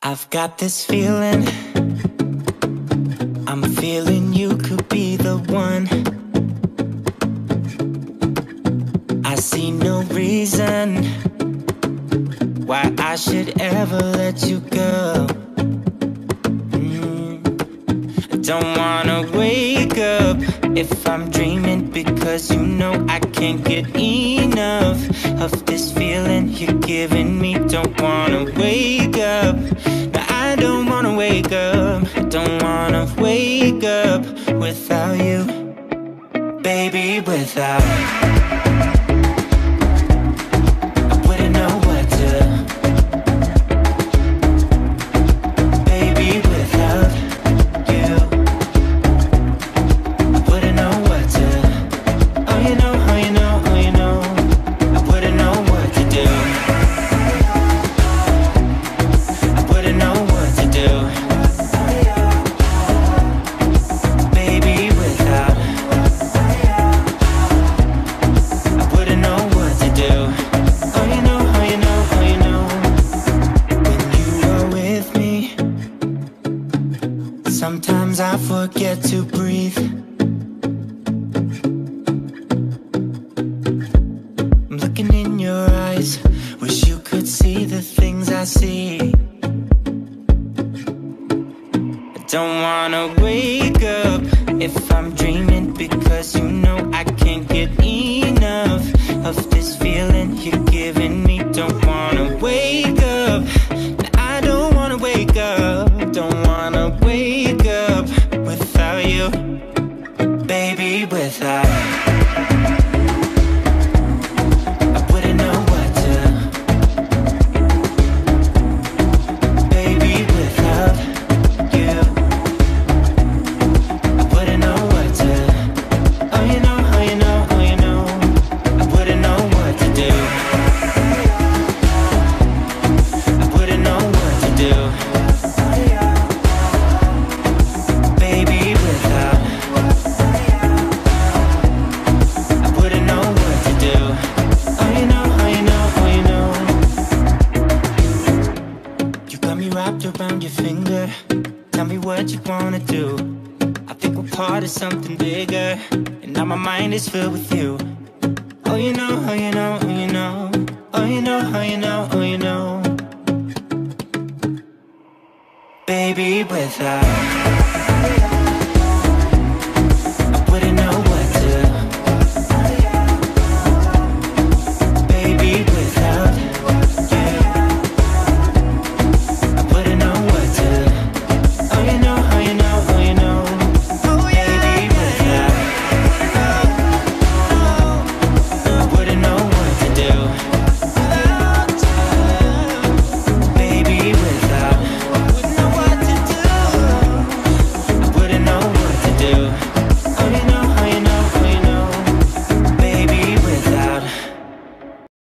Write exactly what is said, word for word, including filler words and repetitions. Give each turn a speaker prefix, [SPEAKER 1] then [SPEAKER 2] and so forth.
[SPEAKER 1] I've got this feeling, I'm feeling you could be the one. I see no reason why I should ever let you go. mm. I don't wanna wake up if I'm dreaming, because you know I can't get enough of this feeling you're giving me. Don't wanna wake up, no, I don't wanna wake up. I don't wanna wake up without you, baby, without I wouldn't know what to, baby, without you I wouldn't know what to, oh you know, oh you know, oh you know I wouldn't know what to do, I wouldn't know what to do, baby, without I wouldn't know what to do, oh you know, oh you know, oh you know when you are with me, sometimes I forget to breathe. I'm looking in your eyes, wish you could see the things I see. I don't wanna wake up if I'm dreaming, because you know I can't get enough of this feeling you're giving me. Don't wanna wake up, I don't wanna wake up. Don't wanna wake up without you, baby, without I wouldn't know what to, baby, without you I wouldn't know what to, oh you know, oh you know, oh you know I wouldn't know what to do, I wouldn't know what to do, baby, without I wouldn't know what to do, oh you know, oh you know, oh you know you got me wrapped around your finger. Tell me what you wanna do. I think we're part of something bigger, and now my mind is filled with you. Oh you know, oh you know, oh you know, oh you know, oh you know, oh you know, baby, without